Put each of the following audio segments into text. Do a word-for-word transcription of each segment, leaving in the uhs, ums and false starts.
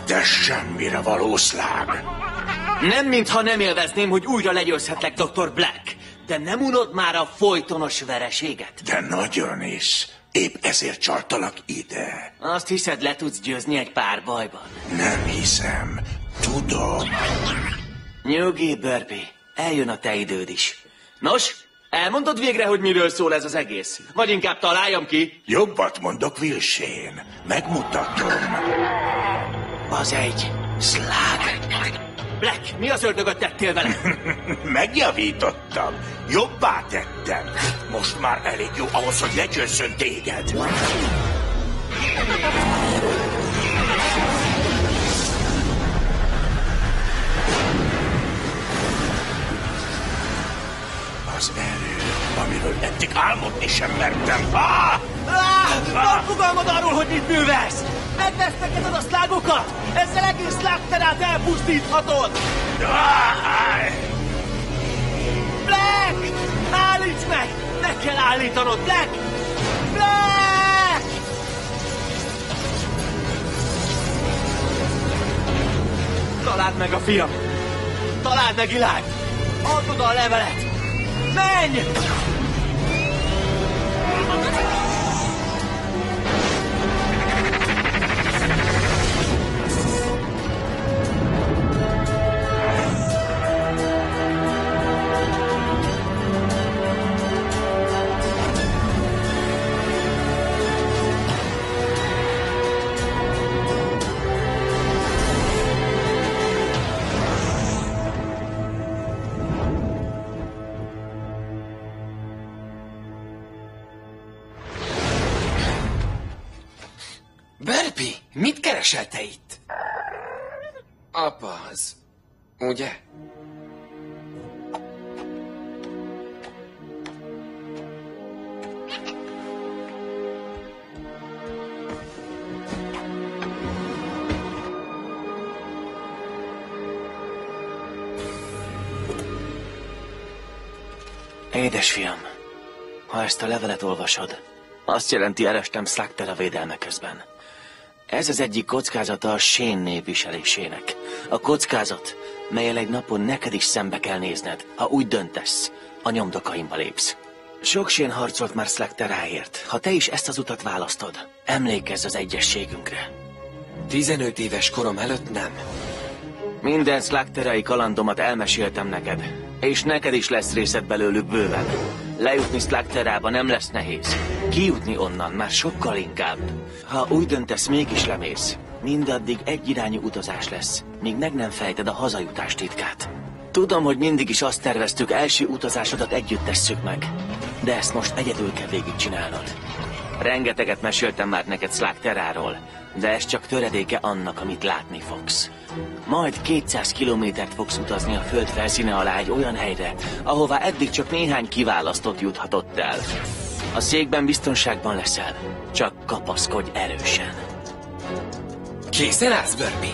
Te semmire való szlág. Nem mintha nem élvezném, hogy újra legyőzhetlek, doktor Black. De nem unod már a folytonos vereséget? De nagyon is. Épp ezért csaltalak ide. Azt hiszed, le tudsz győzni egy pár bajban? Nem hiszem. Tudom. Nyugi, Burpee. Eljön a te időd is. Nos, elmondod végre, hogy miről szól ez az egész? Vagy inkább találjam ki? Jobbat mondok, Will Shane. Megmutatom. Az egy szlág. Black, mi az ördögöt tettél vele? Megjavítottam. Jobbá tettem. Most már elég jó ahhoz, hogy legyőzzön téged. Az erő, amiről eddig álmodni sem mertem. Ah! Ah, van fogalmad arról, hogy mit művelsz? Megvesztegeted a szlágokat? Ezzel egész szlágterát elpusztíthatod! Ah! Black! Állíts meg! Meg kell állítanod, Black! Black! Találd meg a fiam! Találd meg Ilád! Add oda a levelet! Menj! Burpee, mit keresel te itt? Apa az, ugye? Édesfiam, ha ezt a levelet olvasod, azt jelenti, elestem Slugterra védelme közben. Ez az egyik kockázata a Shane név viselésének. A kockázat, mellyel egy napon neked is szembe kell nézned, ha úgy döntesz, a nyomdokaimba lépsz. Sok Shane harcolt már Slugterráért. Ha te is ezt az utat választod, emlékezz az egyességünkre. tizenöt éves korom előtt nem. Minden Slugterrai kalandomat elmeséltem neked, és neked is lesz részed belőlük bőven. Lejutni Slugterrába nem lesz nehéz. Kijutni onnan már sokkal inkább. Ha úgy döntesz, mégis lemész, mindaddig egyirányú utazás lesz, míg meg nem fejted a hazajutás titkát. Tudom, hogy mindig is azt terveztük, első utazásodat együtt tesszük meg, de ezt most egyedül kell végigcsinálnod. Rengeteget meséltem már neked Slugterráról, de ez csak töredéke annak, amit látni fogsz. Majd kétszáz kilométert fogsz utazni a föld felszíne alá egy olyan helyre, ahová eddig csak néhány kiválasztott juthatott el. A székben biztonságban leszel, csak kapaszkodj erősen. Készen állsz, Burpee?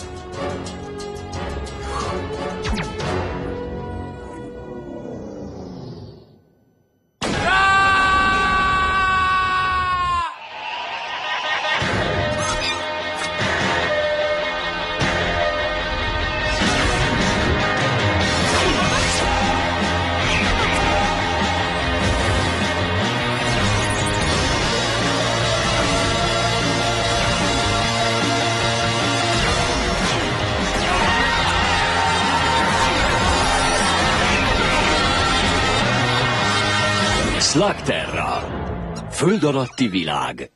Slugterra. Föld alatti világ.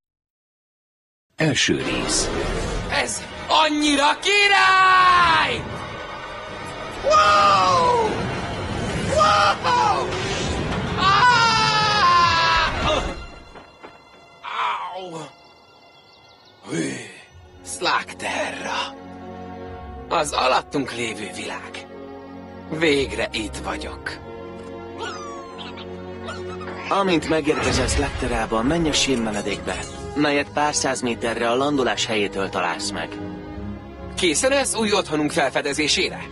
Első rész. Ez annyira király! Wow! Wow! Ah! Au! Hű, Slugterra. Az alattunk lévő világ. Végre itt vagyok. Amint megérkezel Slugterrába, menj a sénmenedékbe, melyet pár száz méterre a landolás helyétől találsz meg. Készen állsz új otthonunk felfedezésére?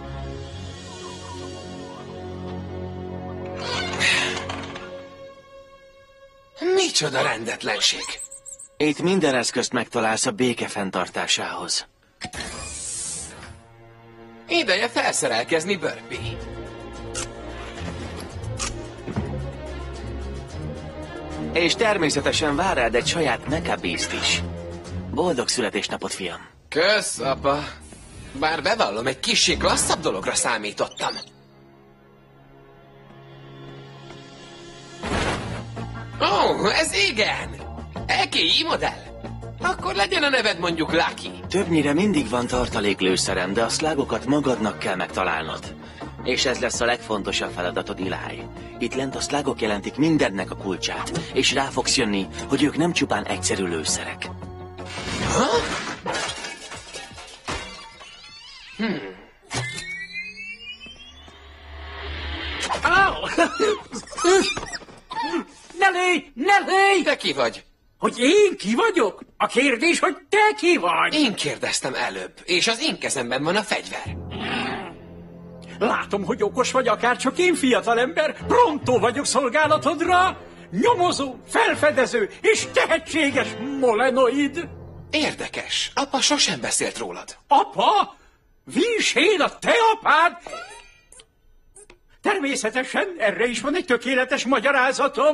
Micsoda rendetlenség! Itt minden eszközt megtalálsz a béke fenntartásához. Ideje felszerelkezni, Burpy. És természetesen vár rád egy saját Mecha-Beast is. Boldog születésnapot, fiam! Kösz, apa. Bár bevallom, egy kissé klasszabb dologra számítottam. Ó, oh, ez igen! Ekéi modell. Akkor legyen a neved mondjuk Lucky. Többnyire mindig van tartaléklőszerem, de a szlágokat magadnak kell megtalálnod. És ez lesz a legfontosabb feladatod, Eli. Itt lent a szlágok jelentik mindennek a kulcsát, és rá fogsz jönni, hogy ők nem csupán egyszerű lőszerek. Ha? Hmm. Ne lőj! Ne lőj! Te ki vagy? Hogy én ki vagyok? A kérdés, hogy te ki vagy? Én kérdeztem előbb, és az én kezemben van a fegyver. Látom, hogy okos vagy, akárcsak én, fiatalember. Prontó vagyok szolgálatodra. Nyomozó, felfedező és tehetséges molenoid. Érdekes. Apa sosem beszélt rólad. Apa? Vilsén, a te apád? Természetesen, erre is van egy tökéletes magyarázatom.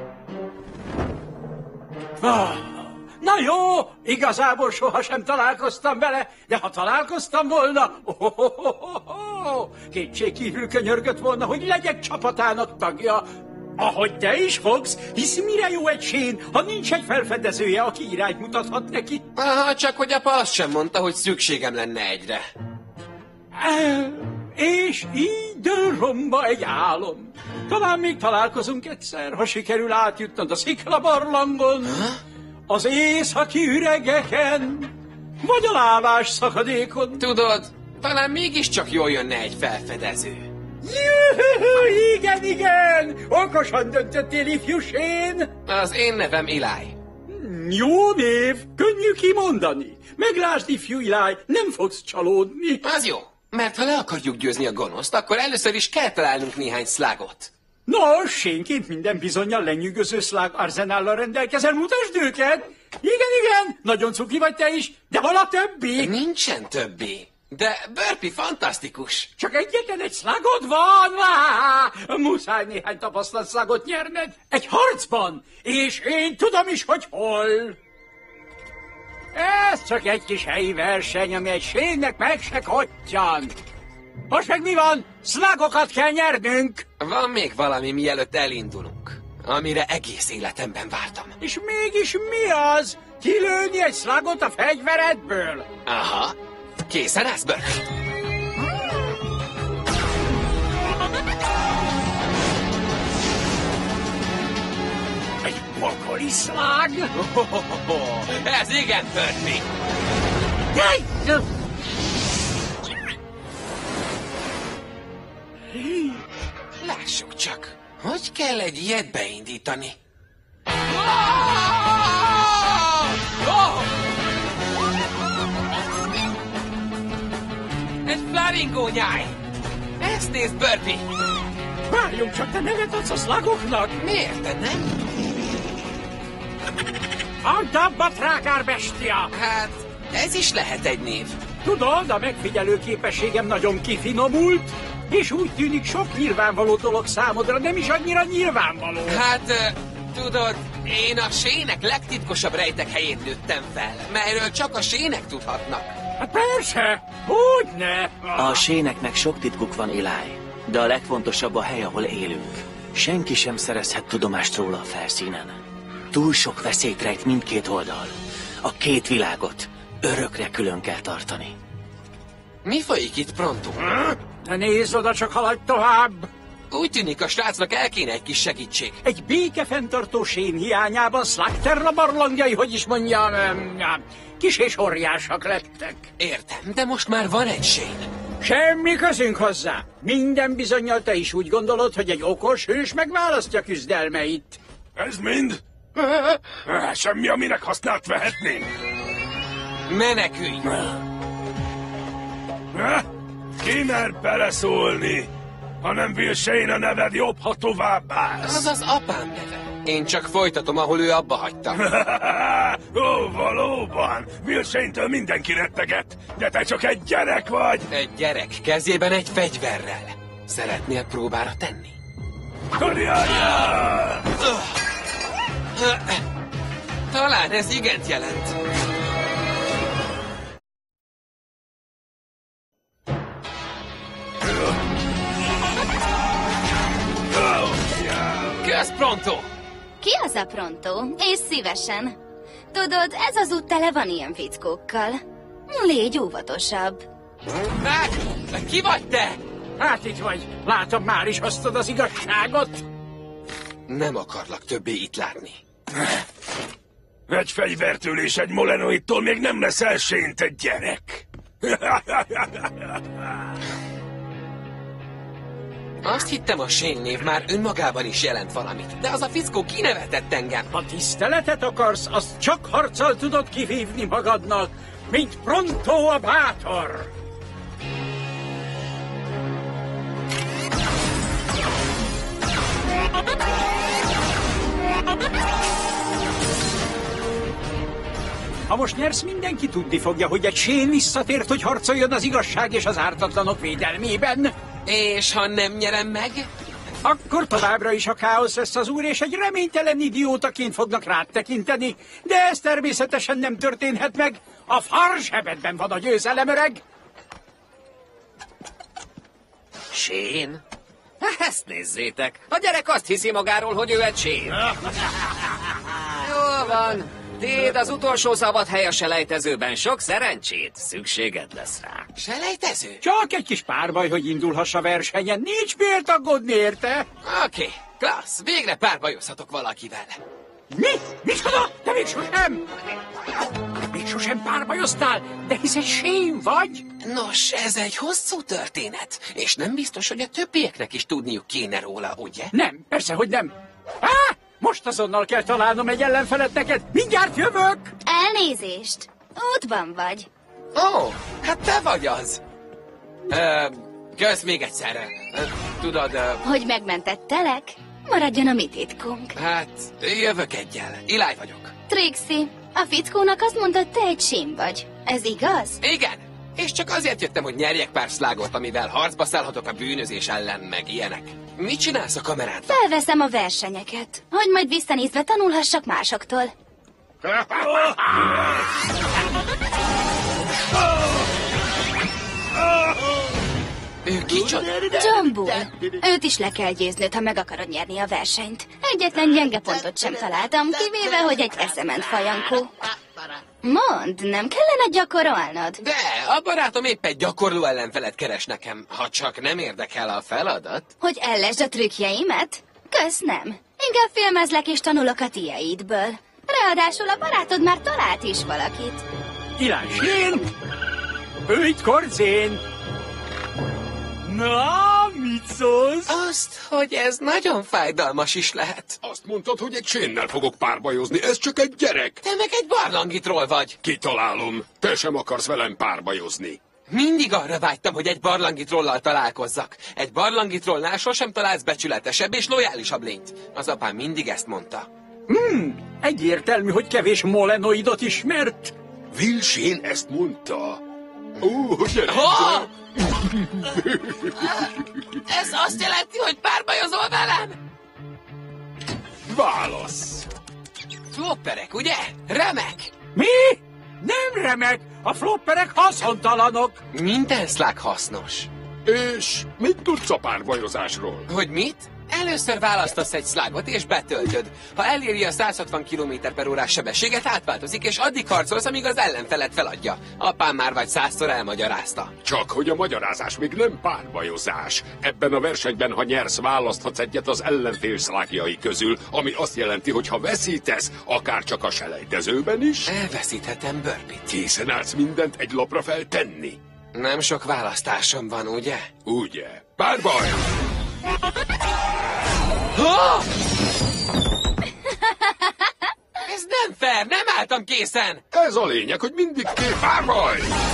Ah, na jó, igazából sohasem találkoztam vele, de ha találkoztam volna, oh, oh, oh, oh, oh, kétségkívül könyörgött volna, hogy legyek csapatának tagja. Ahogy te is fogsz, hisz mire jó egy sén, ha nincs egy felfedezője, aki irányt mutathat neki. Ah, csak hogy apa azt sem mondta, hogy szükségem lenne egyre. És így dől romba egy álom. Talán még találkozunk egyszer, ha sikerül átjutnod a sziklabarlangon, az északi üregeken, vagy a lávás szakadékon. Tudod, talán mégiscsak jól jönne egy felfedező. Juhu, igen, igen! Okosan döntöttél, ifjú sén! Az én nevem Eli. Jó név, könnyű kimondani. Meglásd, ifjú Eli, nem fogsz csalódni. Az jó, mert ha le akarjuk győzni a gonoszt, akkor először is kell találnunk néhány szlágot. Nos, sénként minden bizonnyal lenyűgöző szlág arzenállal rendelkezel, mutasd őket! Igen, igen, nagyon cuki vagy te is, de hol a többi? Nincsen többi. De Burpy fantasztikus. Csak egyetlen egy szlágod van? Á, muszáj néhány tapasztalt szlágot nyerned. Egy harcban, és én tudom is, hogy hol. Ez csak egy kis helyi verseny, ami egy sénnek meg se kottyan. Most meg mi van? Szlágokat kell nyernünk. Van még valami, mielőtt elindulunk, amire egész életemben vártam. És mégis mi az? Kilőni egy szlágot a fegyveredből? Aha. Készen állsz, Burpy? Egy pokoli szlág? Oh, oh, oh, oh. Ez igen, Burpy! Lássuk csak, hogy kell egy ilyet beindítani. Oh! Egy flaringónyáj! Ezt nézd, Burpy! Várjunk csak, te nevet adsz a szlágoknak? Miért te nem? Antabba, trákár bestia! Hát, ez is lehet egy név. Tudod, a megfigyelő képességem nagyon kifinomult, és úgy tűnik sok nyilvánvaló dolog számodra nem is annyira nyilvánvaló. Hát, uh, tudod, én a sének legtitkosabb rejtek helyén nőttem fel, melyről csak a sének tudhatnak. Hát persze, hogyne? A séneknek sok titkuk van, Eli, de a legfontosabb a hely, ahol élünk. Senki sem szerezhet tudomást róla a felszínen. Túl sok veszélyt rejt mindkét oldal. A két világot örökre külön kell tartani. Mi folyik itt, Pronto? Ne nézz oda, csak haladj tovább! Úgy tűnik, a srácnak el kéne egy kis segítség. Egy békefenntartó sén hiányában Slugterra barlangjai, hogy is mondjam, kis és óriásak lettek. Értem, de most már van egy sén. Semmi közünk hozzá. Minden bizonnyal te is úgy gondolod, hogy egy okos hős megválasztja küzdelmeit. Ez mind? Semmi, aminek hasznát vehetnénk. Menekülj! Ki mer beleszólni? Ha nem Will Shane a neved, jobb, ha tovább állsz. Az az apám neve. Én csak folytatom, ahol ő abba hagyta. Ó, Valóban, Will Shane-től mindenki retteget, de te csak egy gyerek vagy! Egy gyerek kezében egy fegyverrel. Szeretnél próbára tenni? Karriárja! Talán ez igent jelent. Kösz, Pronto! Ki az a Pronto? És szívesen. Tudod, ez az út tele van ilyen fickókkal. Légy óvatosabb. Hát, ki vagy te? Hát itt vagy. Látom, már is hoztad az igazságot. Nem akarlak többé itt látni. Egy fegyvertől és egy molenoidtól még nem leszel Shane, te gyerek! Azt hittem, a Shane név már önmagában is jelent valamit, de az a fickó kinevetett engem. Ha tiszteletet akarsz, azt csak harccal tudod kivívni magadnak, mint Pronto a bátor. Ha most nyersz, mindenki tudni fogja, hogy egy Shane visszatért, hogy harcoljon az igazság és az ártatlanok védelmében. És ha nem nyerem meg? Akkor továbbra is a káosz lesz az úr, és egy reménytelen idiótaként fognak rád tekinteni, de ez természetesen nem történhet meg. A far zsebedben van a győzelem, öreg! Shane? Ezt nézzétek! A gyerek azt hiszi magáról, hogy ő egy Shane. Jól van. Téd az utolsó szabad hely a selejtezőben. Sok szerencsét. Szükséged lesz rá. Selejtező? Csak egy kis párbaj, hogy indulhass a versenyen. Nincs miért aggódni érte. Oké, okay, klassz. Végre párbajozhatok valakivel. Mi? Micsoda? Te még sosem? Még sosem párbajoztál? De hisz egy Shane vagy? Nos, ez egy hosszú történet, és nem biztos, hogy a többieknek is tudniuk kéne róla, ugye? Nem, persze, hogy nem. Á, most azonnal kell találnom egy ellenfelet neked. Mindjárt jövök! Elnézést. Útban vagy. Ó, oh, hát te vagy az. Ö, kösz még egyszerre. Ö, tudod, ö, Hogy megmentettelek? Maradjon a mi titkunk. hát jövök egyel. Iláj vagyok. Trixie, a fickónak azt mondtad, te egy Shane vagy. Ez igaz? Igen, és csak azért jöttem, hogy nyerjek pár szlágot, amivel harcba szállhatok a bűnözés ellen, meg ilyenek. Mit csinálsz a kamerádban? Felveszem a versenyeket, hogy majd visszanézve tanulhassak másoktól. Ő kicsoda? John Bull. Őt is le kell győznöd, ha meg akarod nyerni a versenyt. Egyetlen gyenge pontot sem találtam, kivéve, hogy egy eszement fajankó. Mondd, nem kellene gyakorolnod? De, a barátom épp egy gyakorló ellenfelet keres nekem, ha csak nem érdekel a feladat. Hogy ellesd a trükkjeimet? Kösz nem. Inkább filmezlek és tanulok a tieidből. Ráadásul a barátod már talált is valakit. Irány Shane! Ő itt Kordzén! Na, mit szólsz? Azt, hogy ez nagyon fájdalmas is lehet. Azt mondtad, hogy egy Shane-nel fogok párbajozni, ez csak egy gyerek. Te meg egy barlangitról vagy. Kitalálom, te sem akarsz velem párbajozni. Mindig arra vágytam, hogy egy barlangitrollal találkozzak. Egy barlangitrollnál sosem találsz becsületesebb és lojálisabb lényt. Az apám mindig ezt mondta. Hmm, egyértelmű, hogy kevés molenoidot ismert. Will Shane ezt mondta. Ó, gyere! Ha! Ez azt jelenti, hogy párbajozol velem? Válasz! Flopperek, ugye? Remek! Mi? Nem remek, a flopperek haszontalanok. Minden szlág hasznos. És mit tudsz a párbajozásról? Hogy mit? Először választasz egy szlágot és betöltöd. Ha eléri a száz hatvan kilométer per órás sebességet, átváltozik, és addig harcolsz, amíg az ellenfelet feladja. Apám már vagy százszor elmagyarázta. Csak hogy a magyarázás még nem párbajozás. Ebben a versenyben, ha nyersz, választhatsz egyet az ellenfél szlágjai közül, ami azt jelenti, hogy ha veszítesz, akár csak a selejtezőben is, Elveszíthetem Burpit. készen állsz mindent egy lapra feltenni. Nem sok választásom van, ugye? Ugye? Párbaj! Ha! Ez nem fair, nem álltam készen! Ez a lényeg, hogy mindig két párbaj!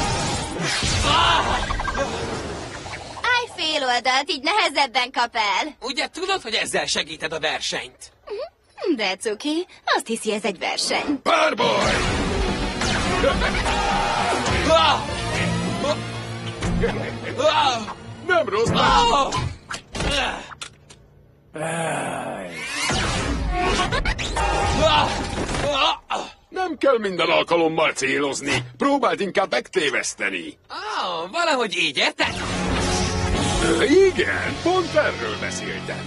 Állj fél oldalt, így nehezebben kap el. Ugye tudod, hogy ezzel segíted a versenyt? De cuki, azt hiszi, ez egy verseny. Párbaj! Nem rossz. Nem kell minden alkalommal célozni. Próbáld inkább megtéveszteni. Oh, valahogy így, érted? Igen, pont erről beszéltem.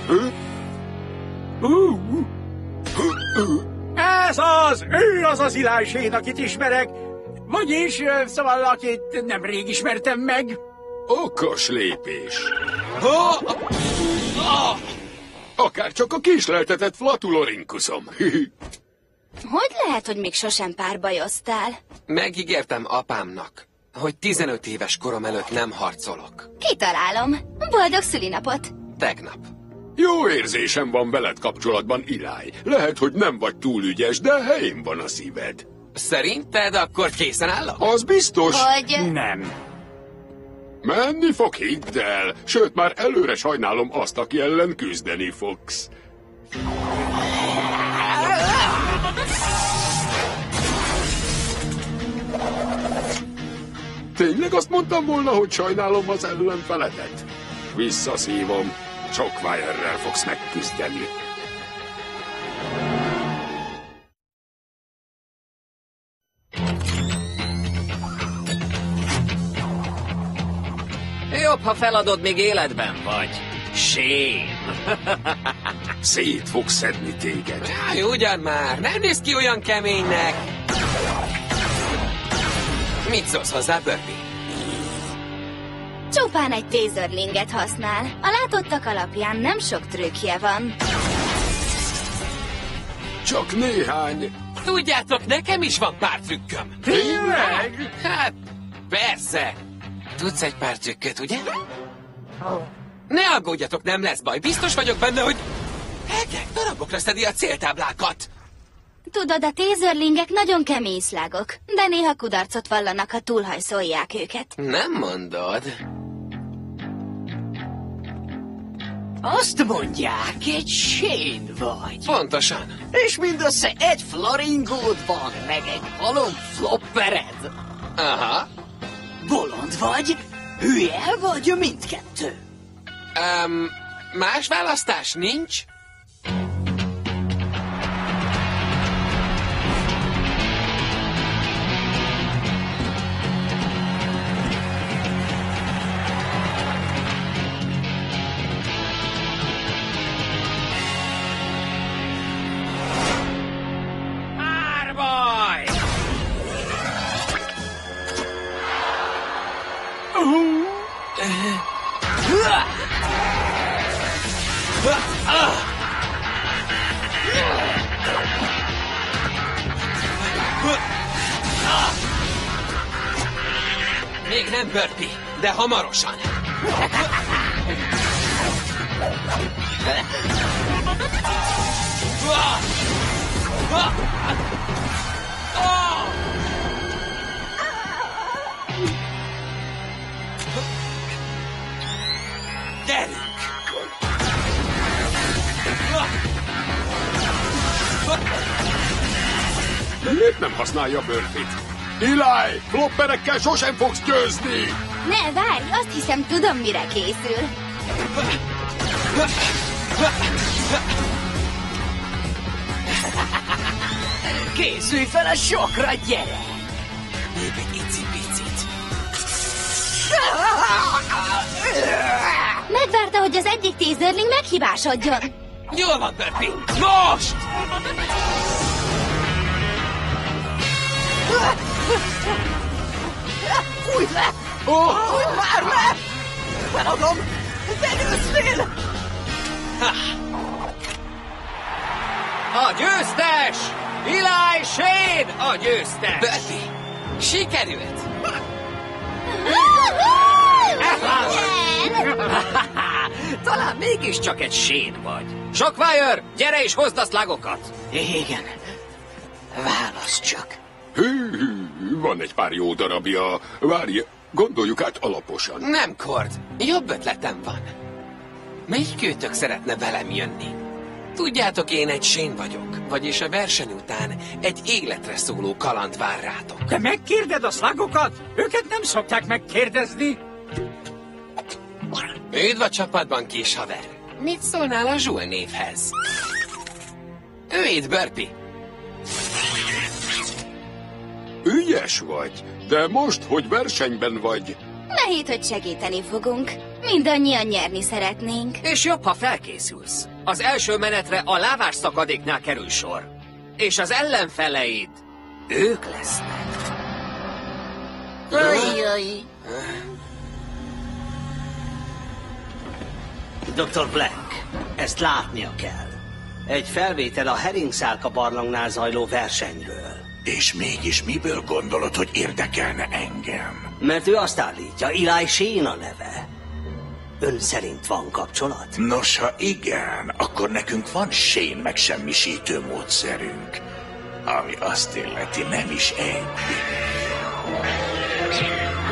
Ez az, ő az az Eli Shane, akit ismerek. Vagyis, ö, szóval, akit nemrég ismertem meg. Okos lépés. Akár csak a késleltetett flatulorinkuszom. Hogy lehet, hogy még sosem párbajoztál? Megígértem apámnak, hogy tizenöt éves korom előtt nem harcolok. Kitalálom. Boldog szülinapot! Tegnap. Jó érzésem van veled kapcsolatban, Eli. Lehet, hogy nem vagy túl ügyes, de helyén van a szíved. Szerinted akkor készen állok? Az biztos. Hogy... Nem. Menni fog, hidd el. Sőt, már előre sajnálom azt, aki ellen küzdeni fogsz. Tényleg azt mondtam volna, hogy sajnálom az ellenfeledet? Visszaszívom. Chockwire-rel fogsz megküzdeni. Jobb, ha feladod, még életben vagy. Shane. Szét fog szedni téged. Jaj, ugyan már, nem néz ki olyan keménynek. Mit szólsz hozzá, Burpee? Csupán egy taserlinget használ. A látottak alapján nem sok trükkje van. Csak néhány. Tudjátok, nekem is van pár trükköm. Tényleg? Hát, persze. Tudsz egy pár trükköt, ugye? Ne aggódjatok, nem lesz baj. Biztos vagyok benne, hogy Hegek darabokra szedi a céltáblákat. Tudod, a taserlingek nagyon kemény szlágok, de néha kudarcot vallanak, ha túlhajszolják őket. Nem mondod. Azt mondják, egy Shane vagy. Pontosan. És mindössze egy floringód van, meg egy halom floppered. Aha. Bolond vagy, hülye vagy mindkettő. Um, más választás nincs? Párbaj! Még nem, Burpee, de hamarosan. Gyerünk! Miért nem használja Burpee-t? Eli, flopperekkel sosem fogsz győzni! Ne, várj, azt hiszem tudom, mire készül. Készülj fel a sokra, gyere! Még egy icipicit. Megvárta, hogy az egyik taserling meghibásodjon. Jól van, Burpee! Most! Fújj le! Oh! Fújj már le! Feladom! Benőszél! A győztes! Eli Shane a győztes! Burpee, sikerült! Talán mégiscsak egy Shane vagy. Chockwire, gyere és hozd a szlagokat! Igen. Válasz csak. Hű, hű, van egy pár jó darabja. Várj, gondoljuk át alaposan. Nem, Cord, jobb ötletem van. Melyik őtök szeretne velem jönni? Tudjátok, én egy Shane vagyok, vagyis a verseny után egy életre szóló kaland vár rátok. Te megkérded a szlagokat? Őket nem szokták megkérdezni. Üdv a csapatban, kis haver. Mit szólnál a Zsul névhez? Ő itt, Burpee. Ügyes vagy, de most, hogy versenyben vagy... Ne hidd, hogy segíteni fogunk. Mindannyian nyerni szeretnénk. És jobb, ha felkészülsz. Az első menetre a lávás szakadéknál kerül sor. És az ellenfeleid, ők lesznek. Ajjaj. doktor Black, ezt látnia kell. Egy felvétel a Heringszálka barlangnál zajló versenyről. És mégis miből gondolod, hogy érdekelne engem? Mert ő azt állítja, Eli Shane a neve. Ön szerint van kapcsolat? Nos, ha igen, akkor nekünk van Shane megsemmisítő módszerünk. Ami azt illeti, nem is egy.